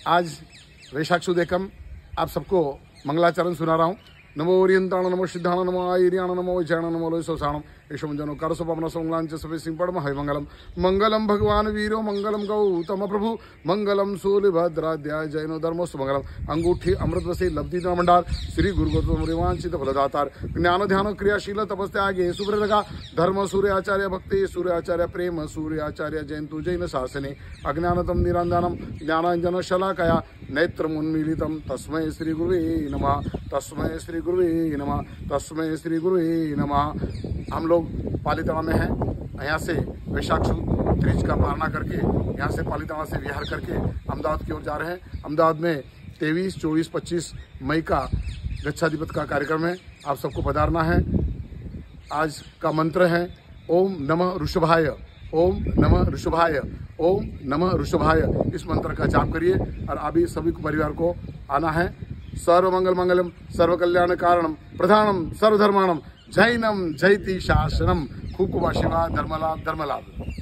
आज वैशाख सुद एकम आप सबको मंगलाचरण सुना रहा हूँ। नमो ओरियंताण नमो सिद्धाण नमो आयरियाण नमो वैचाण नमो लोयसोसाणम यशोमंजनो करसोपमन सोमलांच सभे सिंपड़म हय मंगलम मंगलम भगवान वीरो मंगलम गौतम प्रभु मंगलम सूर्यभद्राध्याय जैनो धर्मो सुमंगलम अंगूठी अमृतवसी लब्धि भंडार श्री गुरु गौतम फलदातार ज्ञान ध्यान क्रियाशील तपस्यागे सुब्रतगा धर्म सूर्य आचार्य भक्ति सूर्य आचार्य प्रेम सूर्य आचार्य जयंतु जैन शासने अज्ञानतम निरंजनम ज्ञानांजन शलाकया नेत्रमुन्मीलितं तस्मै श्री गुरुवे नमः तस्मै श्री गुरुवे नमः तस्मै श्री गुरुवे नमः। हम लोग पालीताना में हैं। यहाँ से वैशाख सुद तीज का पालना करके यहाँ से पालीताना से विहार करके अहमदाबाद की ओर जा रहे हैं। अहमदाबाद में 23, 24, 25 मई का गच्छाधिपति का कार्यक्रम है। आप सबको पधारना है। आज का मंत्र है ओम नमः ऋषभाय, ओम नमः ऋषभाय, ओम नमः ऋषभाय। इस मंत्र का जाप करिए और अभी सभी परिवार को आना है। सर्वमंगल मंगलम सर्व कल्याण कारणम प्रधानम सर्वधर्माणम जैनम जयति शासनम खूब शिवा धर्मलाभ धर्मलाभ।